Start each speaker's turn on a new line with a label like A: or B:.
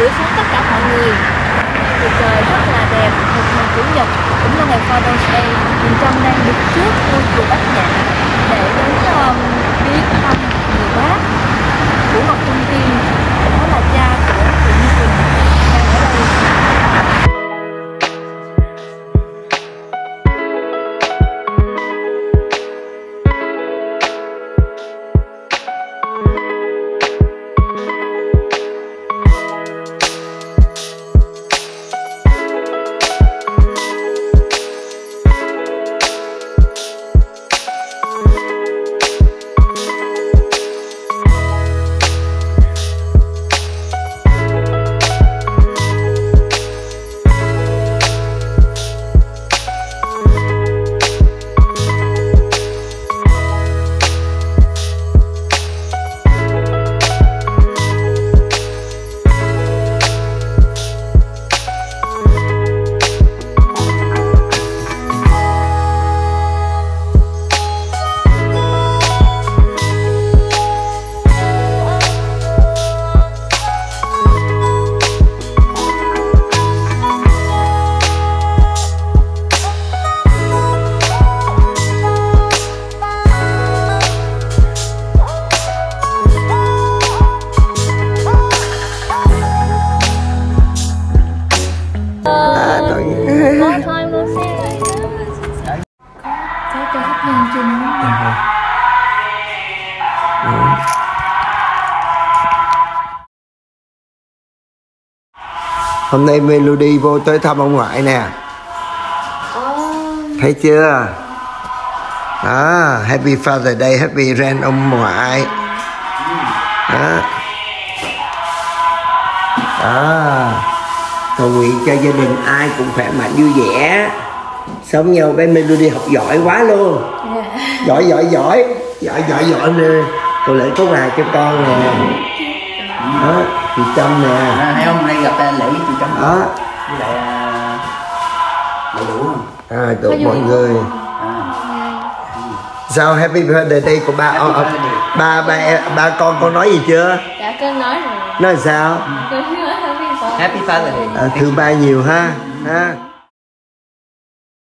A: gửi xuống tất cả mọi người. Ngày trời rất là đẹp, một ngày chủ nhật cũng là ngày Father's Day. Mình Trâm đang đứng trước ngôi chùa Bát Nhã để đến viếng thăm người bác của Ngọc Trung Tiên, đó là cha của chị Như Quỳnh đang ở đây.
B: Hôm nay Melody vô tới thăm ông ngoại nè. Thấy chưa? Happy Father's Day, happy ren ông ngoại. Cầu nguyện cho gia đình ai cũng khỏe mạnh vui vẻ, sống nhau với Melody học giỏi quá luôn. Giỏi nè. Cô Lễ có quà cho con nè. Chị Trâm nè.
C: Thấy không, nay gặp Lễ với chị Trâm. Với lại đầy đủ không?
B: Đủ mọi người. Sao happy birthday day của ba con nói gì chưa?
A: Dạ con nói rồi.
B: Nói sao?
A: Con nói
C: Happy Father's Day.
B: Thương ba nhiều ha.